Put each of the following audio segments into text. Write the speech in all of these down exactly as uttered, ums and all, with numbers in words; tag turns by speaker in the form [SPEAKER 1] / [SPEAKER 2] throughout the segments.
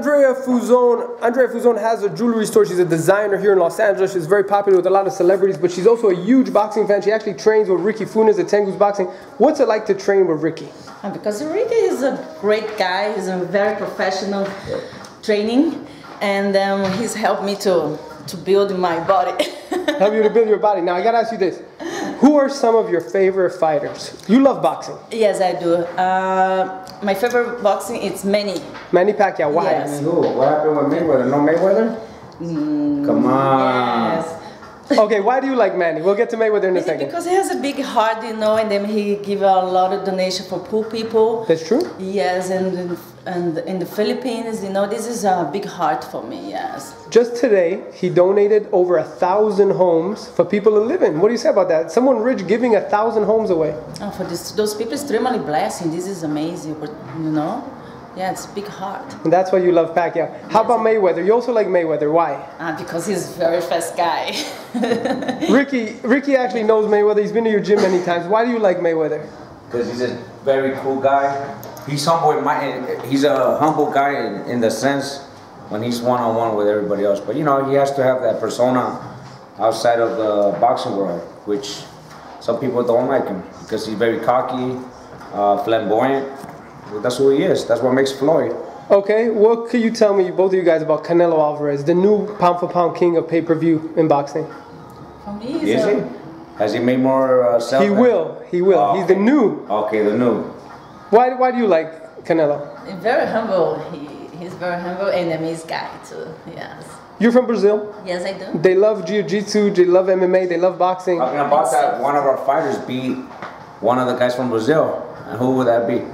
[SPEAKER 1] Andreia Fuzon. Andreia Fuzon has a jewelry store. She's a designer here in Los Angeles. She's very popular with a lot of celebrities, but she's also a huge boxing fan. She actually trains with Ricky Funes at Tengu's Boxing. What's it like to train with Ricky?
[SPEAKER 2] Because Ricky is a great guy. He's a very professional training, and um, he's helped me to, to build my body.
[SPEAKER 1] Help you to build your body. Now, I gotta ask you this. Who are some of your favorite fighters? You love boxing.
[SPEAKER 2] Yes, I do. Uh, my favorite boxing is Manny.
[SPEAKER 1] Manny Pacquiao. Why?
[SPEAKER 2] Yes.
[SPEAKER 3] What happened with Mayweather? No Mayweather?
[SPEAKER 2] Mm,
[SPEAKER 3] Come on.
[SPEAKER 2] Yes.
[SPEAKER 1] Okay, why do you like Manny? We'll get to Mayweather in a second.
[SPEAKER 2] Because he has a big heart, you know, and then he give a lot of donation for poor people.
[SPEAKER 1] That's true?
[SPEAKER 2] Yes, and and in the Philippines, you know, this is a big heart for me, yes.
[SPEAKER 1] Just today, he donated over a thousand homes for people to live in. What do you say about that? Someone rich giving a thousand homes away.
[SPEAKER 2] Oh, for this, those people, extremely blessing. This is amazing, but, you know. Yeah, it's a big heart. And
[SPEAKER 1] that's why you love Pacquiao. How yes. about Mayweather? You also like Mayweather. Why?
[SPEAKER 2] Uh, because he's a very fast guy.
[SPEAKER 1] Ricky, Ricky actually knows Mayweather. He's been to your gym many times. Why do you like Mayweather?
[SPEAKER 3] Because he's a very cool guy. He's humble. He's a humble guy in, in the sense when he's one-on-one with everybody else. But, you know, he has to have that persona outside of the boxing world, which some people don't like him because he's very cocky, uh, flamboyant. That's who he is. That's what makes Floyd.
[SPEAKER 1] Okay, what could you tell me, both of you guys, about Canelo Alvarez, the new pound-for-pound king of pay-per-view in boxing?
[SPEAKER 2] For me, he's
[SPEAKER 3] is he? Has he made more uh, sales?
[SPEAKER 1] He will. He will. Oh, he's
[SPEAKER 3] okay.
[SPEAKER 1] the new.
[SPEAKER 3] Okay, the new.
[SPEAKER 1] Why? Why do you like Canelo?
[SPEAKER 2] Very humble. He, he's very humble and amazing guy too. Yes.
[SPEAKER 1] You're from Brazil?
[SPEAKER 2] Yes, I do.
[SPEAKER 1] They love jiu-jitsu. They love M M A. They love boxing.
[SPEAKER 3] Talking about that, one of our fighters beat one of the guys from Brazil. And who would that be?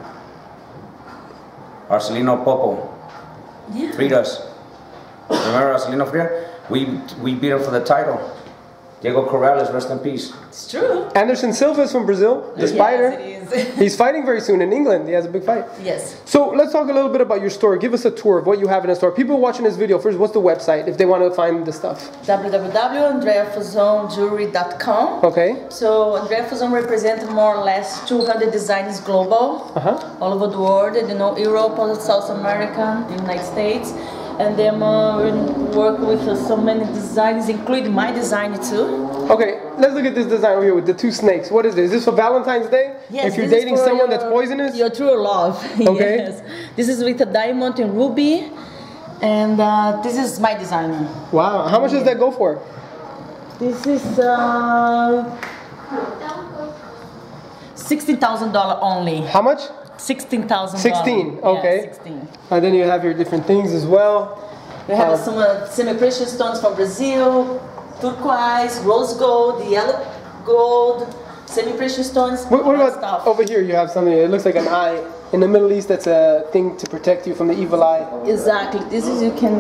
[SPEAKER 3] Arcelino Popo.
[SPEAKER 2] Yeah.
[SPEAKER 3] Fritas. Remember Arcelino Fritas? We, we beat him for the title. Diego Corrales, rest in peace.
[SPEAKER 2] It's true.
[SPEAKER 1] Anderson Silva is from Brazil, the
[SPEAKER 2] yes,
[SPEAKER 1] spider.
[SPEAKER 2] It is.
[SPEAKER 1] He's fighting very soon in England. He has a big fight.
[SPEAKER 2] Yes.
[SPEAKER 1] So let's talk a little bit about your store. Give us a tour of what you have in the store. People watching this video, first, what's the website if they want to find the stuff?
[SPEAKER 2] w w w dot andreia fuzon jewelry dot com.
[SPEAKER 1] Okay.
[SPEAKER 2] So Andreia Fuzon represents more or less two hundred designers global,
[SPEAKER 1] uh-huh.
[SPEAKER 2] all over the world, you know, Europe, South America, United States. And then uh, we work with uh, so many designers, including my design too.
[SPEAKER 1] Okay, let's look at this design over here with the two snakes. What is this? Is this for Valentine's Day?
[SPEAKER 2] Yes.
[SPEAKER 1] If you're dating someone
[SPEAKER 2] your,
[SPEAKER 1] that's poisonous?
[SPEAKER 2] Your true love.
[SPEAKER 1] Okay.
[SPEAKER 2] Yes. This is with a diamond and ruby. And uh, this is my design.
[SPEAKER 1] Wow. How much yeah. does that go for?
[SPEAKER 2] This is uh, sixteen thousand dollars only.
[SPEAKER 1] How much?
[SPEAKER 2] Sixteen thousand.
[SPEAKER 1] Sixteen. Okay.
[SPEAKER 2] Yeah, sixteen.
[SPEAKER 1] And then you have your different things as well.
[SPEAKER 2] We have
[SPEAKER 1] uh,
[SPEAKER 2] some uh, semi-precious stones from Brazil, turquoise, rose gold, yellow gold, semi-precious stones.
[SPEAKER 1] What, what about
[SPEAKER 2] stuff.
[SPEAKER 1] over here? You have something. It looks like an eye. In the Middle East, that's a thing to protect you from the evil eye.
[SPEAKER 2] Exactly. This is you can.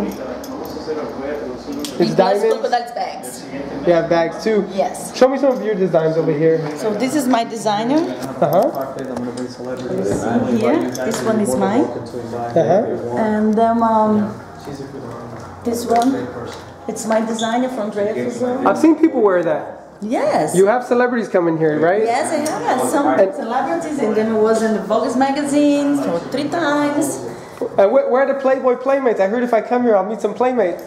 [SPEAKER 1] It's diamonds.
[SPEAKER 2] Crocodile bags.
[SPEAKER 1] You have bags too.
[SPEAKER 2] Yes.
[SPEAKER 1] Show me some of your designs over here.
[SPEAKER 2] So this is my designer.
[SPEAKER 1] Uh huh.
[SPEAKER 2] Here, this one is mine.
[SPEAKER 1] Uh huh.
[SPEAKER 2] And then um, this one, it's my designer from Andreia Fuzon.
[SPEAKER 1] I've seen people wear that.
[SPEAKER 2] Yes.
[SPEAKER 1] You have celebrities coming here, right?
[SPEAKER 2] Yes, I have some and celebrities, and then it was in the Vogue magazine for three times.
[SPEAKER 1] Uh, where, where are the Playboy Playmates? I heard if I come here, I'll meet some Playmates.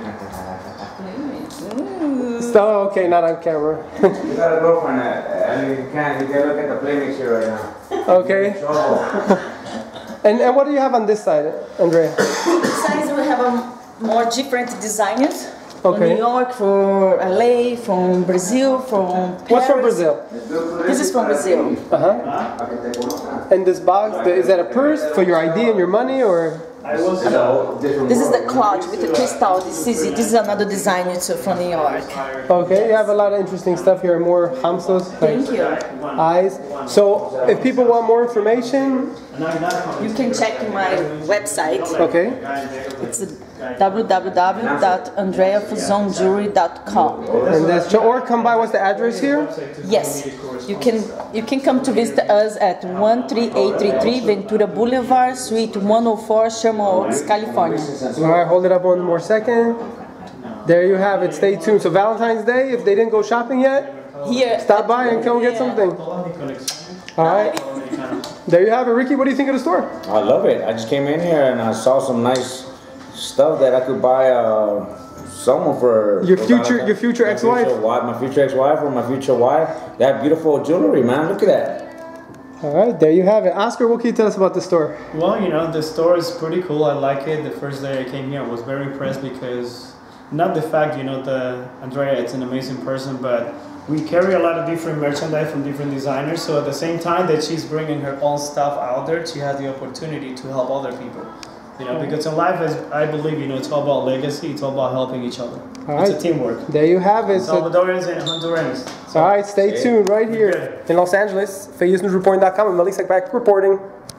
[SPEAKER 1] So, okay, not on camera.
[SPEAKER 3] You got a girlfriend. I mean, you can't. You can look at the Playmates here right now.
[SPEAKER 1] Okay. and and what do you have on this side, Andreia?
[SPEAKER 2] This side we have a more different designers.
[SPEAKER 1] Okay.
[SPEAKER 2] From New York, from L A, from Brazil, from Paris.
[SPEAKER 1] What's from Brazil?
[SPEAKER 2] This is from Brazil.
[SPEAKER 1] Uh-huh. And this box, is that a purse for your I D and your money, or?
[SPEAKER 2] This is the clutch with the crystal. This is this is another designer too from New York.
[SPEAKER 1] Okay, you have a lot of interesting stuff here, more hamsters.
[SPEAKER 2] Thank you.
[SPEAKER 1] Eyes. So, if people want more information,
[SPEAKER 2] you can check my website.
[SPEAKER 1] Okay.
[SPEAKER 2] It's w w w dot andreia fuzon jewelry dot com.
[SPEAKER 1] And that's or come by. What's the address here?
[SPEAKER 2] Yes, you can you can come to visit us at one three eight three three Ventura Boulevard, Suite one oh four, Sherman Oaks, California.
[SPEAKER 1] All right, hold it up one more second. There you have it. Stay tuned. So Valentine's Day, if they didn't go shopping yet,
[SPEAKER 2] here
[SPEAKER 1] stop by and come get something. All right. There you have it, Ricky. What do you think of the store?
[SPEAKER 3] I love it. I just came in here and I saw some nice stuff that I could buy uh, someone for
[SPEAKER 1] Your
[SPEAKER 3] for
[SPEAKER 1] future,
[SPEAKER 3] Valentine's.
[SPEAKER 1] your future
[SPEAKER 3] My
[SPEAKER 1] ex-wife.
[SPEAKER 3] future wife, my future ex-wife, or my future wife. That beautiful jewelry, man. Look at that.
[SPEAKER 1] All right, there you have it. Oscar, what can you tell us about the store?
[SPEAKER 4] Well, you know, the store is pretty cool. I like it. The first day I came here, I was very impressed because not the fact, you know, the Andreia, it's an amazing person, but we carry a lot of different merchandise from different designers. So at the same time that she's bringing her own stuff out there, she has the opportunity to help other people. You know, because in life, as I believe, you know, it's all about legacy. It's all about helping each other.
[SPEAKER 1] All
[SPEAKER 4] it's
[SPEAKER 1] right.
[SPEAKER 4] a teamwork.
[SPEAKER 1] There you have it. So,
[SPEAKER 4] Salvadorians and Hondurans. So,
[SPEAKER 1] all right, stay
[SPEAKER 3] yeah.
[SPEAKER 1] tuned right here
[SPEAKER 4] Good.
[SPEAKER 1] in Los Angeles. for E S News Reporting dot com and Melisek back reporting.